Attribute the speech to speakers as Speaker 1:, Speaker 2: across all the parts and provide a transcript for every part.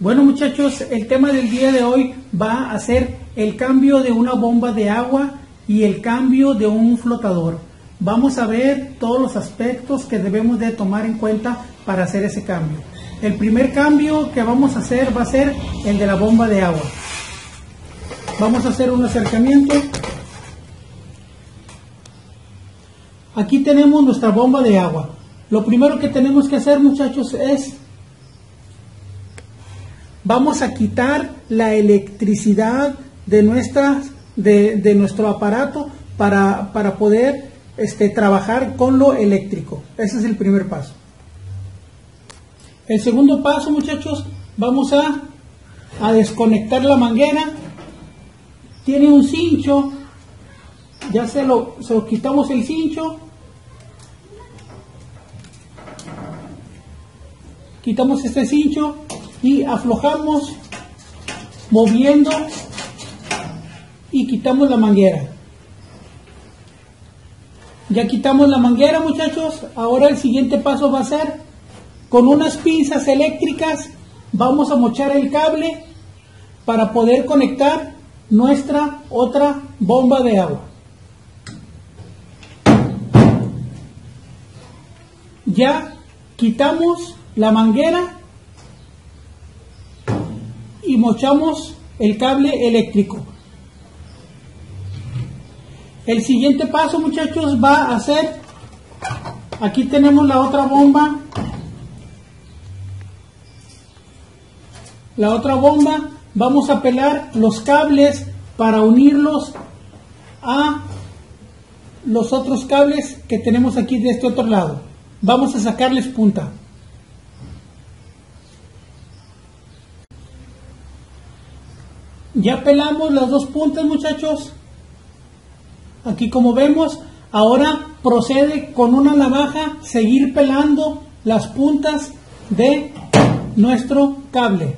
Speaker 1: Bueno muchachos, el tema del día de hoy va a ser el cambio de una bomba de agua y el cambio de un flotador. Vamos a ver todos los aspectos que debemos de tomar en cuenta para hacer ese cambio. El primer cambio que vamos a hacer va a ser el de la bomba de agua. Vamos a hacer un acercamiento. Aquí tenemos nuestra bomba de agua. Lo primero que tenemos que hacer, muchachos, es vamos a quitar la electricidad de nuestro aparato para poder trabajar con lo eléctrico. Ese es el primer paso. El segundo paso, muchachos, vamos a desconectar la manguera. Tiene un cincho, ya se lo quitamos el cincho. Quitamos este cincho y aflojamos moviendo y quitamos la manguera. Ya quitamos la manguera, muchachos. Ahora el siguiente paso va a ser con unas pinzas eléctricas vamos a mochar el cable para poder conectar nuestra otra bomba de agua. Ya quitamos la manguera y mochamos el cable eléctrico. El siguiente paso, muchachos, va a ser, aquí tenemos la otra bomba. La otra bomba, vamos a pelar los cables para unirlos a los otros cables que tenemos aquí de este otro lado. Vamos a sacarles punta. Ya pelamos las dos puntas, muchachos. Aquí como vemos, ahora procede con una navaja seguir pelando las puntas de nuestro cable.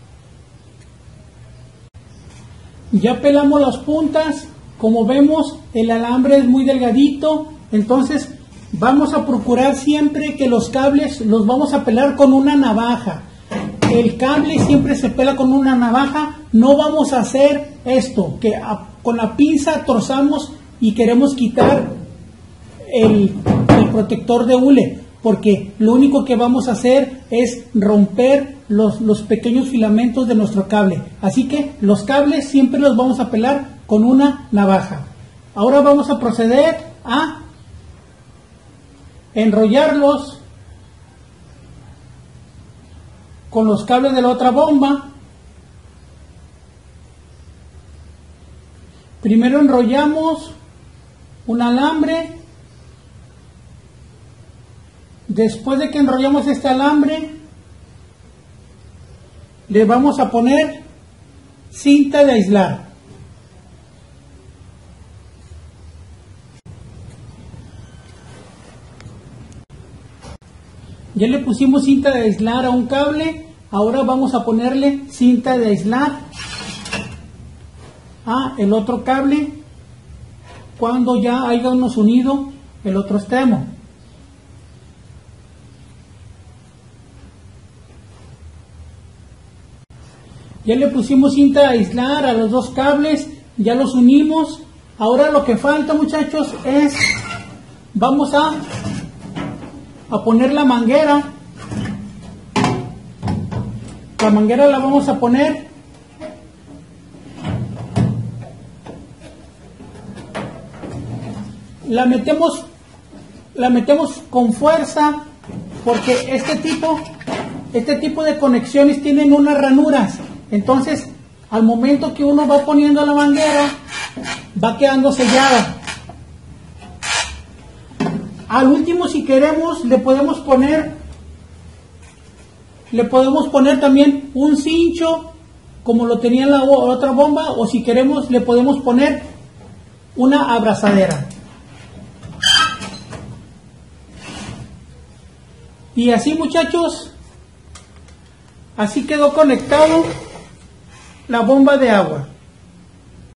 Speaker 1: Ya pelamos las puntas, como vemos el alambre es muy delgadito, entonces vamos a procurar siempre que los cables los vamos a pelar con una navaja. El cable siempre se pela con una navaja. No vamos a hacer esto, que con la pinza trozamos y queremos quitar el protector de hule, porque lo único que vamos a hacer es romper los pequeños filamentos de nuestro cable. Así que los cables siempre los vamos a pelar con una navaja. Ahora vamos a proceder a enrollarlos con los cables de la otra bomba. Primero enrollamos un alambre. Después de que enrollamos este alambre, le vamos a poner cinta de aislar. Ya le pusimos cinta de aislar a un cable, ahora vamos a ponerle cinta de aislar a el otro cable cuando ya hayamos unido el otro extremo. Ya le pusimos cinta de aislar a los dos cables, ya los unimos. Ahora lo que falta, muchachos, es vamos a poner la manguera. La manguera la vamos a poner la metemos con fuerza, porque este tipo de conexiones tienen unas ranuras. Entonces al momento que uno va poniendo la manguera va quedando sellada. Al último, si queremos, le podemos poner también un cincho como lo tenía en la otra bomba, o si queremos le podemos poner una abrazadera. Y así, muchachos, así quedó conectado la bomba de agua.